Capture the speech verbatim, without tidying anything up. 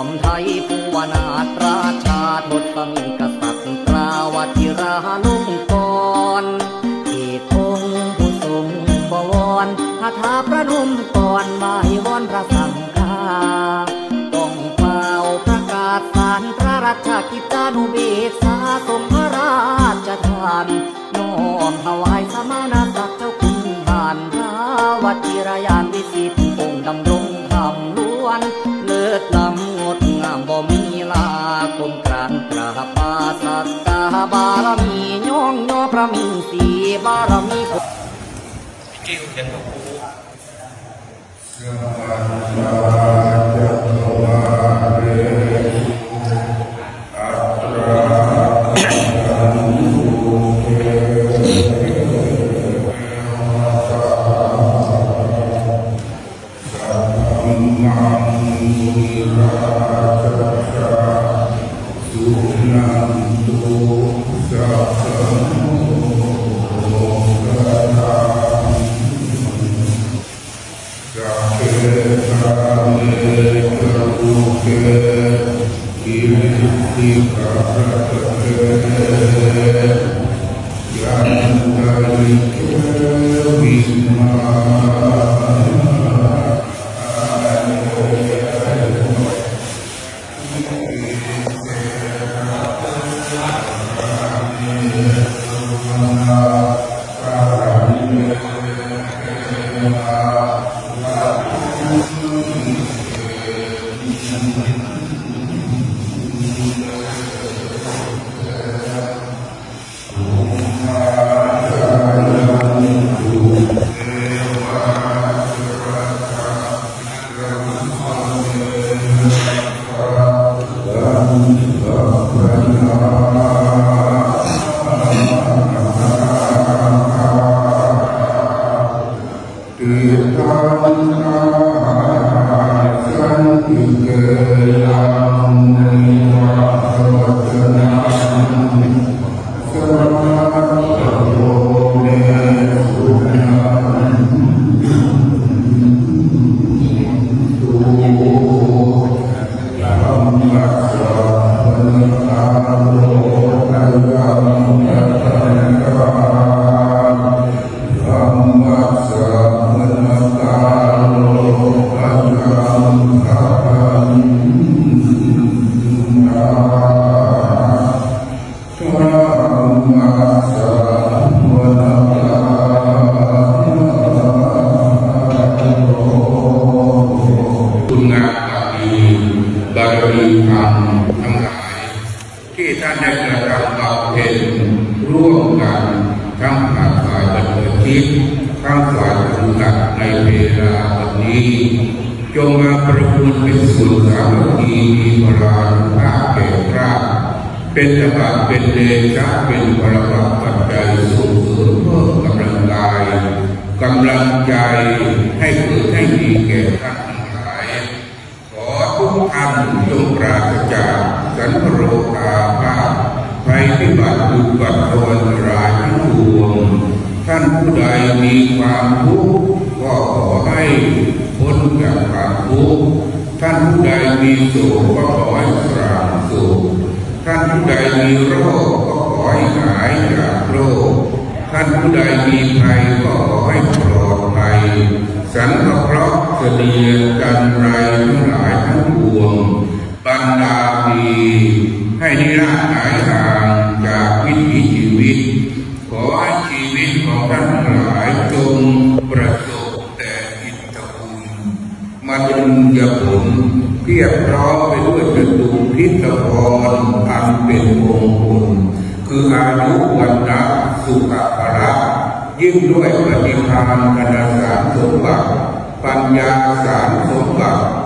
มไทยผู้วนาถราชาทศมีกษัตริย์ตราวชิราลงกรณ์เอกองค์ผู้ทรงบวรคาถาประนมก่อนมาให้วอนพระสังฆาต้องเป่าประกาศสารพระราชกิจจานุเบกษาทรงพระราชทานน้อมถวายสมณศักดิ์เจ้าคุณผ่านพระวชิรยานวิสิทธิ์องค์ดำรงธรรมล้วนเลิศล้ำงดงามบ่มีลาคมกรานกราบมาสักการบารมีย่องย่อพระมีสีบารมีผมกิ้วยังต้องรู้จงมาประพฤติเป็นสุนทรมีมีพลานภาคแก่กล้าเป็นธรรมะเป็นเดชะเป็นพลวัตปัจจัยส่งเสริมเพิ่มกำลังกายกำลังใจให้เกิดให้มีแก่ท่านทั้งหลายขอทุกท่านจงปราศจากสันโรคาภาพภัยพิบัติอุบัติอันตรายทั้งปวงท่านผู้ใดมีความทุกข์ก็ขอให้พ้นจากความทุกข์ท่านผู้ใดมีโศกก็ขอให้ปราศโศกท่านผู้ใดมีโรคก็ขอให้หายจากโรคท่านผู้ใดมีภัยก็ขอให้ปลอดภัยสังเคราะห์เสนียดกันไรทั้งหลายทั้งปวงบรรดาดีให้นิราชหายห่างจากวิถีชีวิตขอให้ชีวิตของท่านทั้งหลายจงประสบแต่อิทธิคุณมาจนยผลเพียบพร้อมไปด้วยจตุพิทพรอันเป็นมงคลคืออายุวันนะสุขภะยิ่งด้วยปฏิภาณคณสารสมบัติปัญญาสารสมบัติ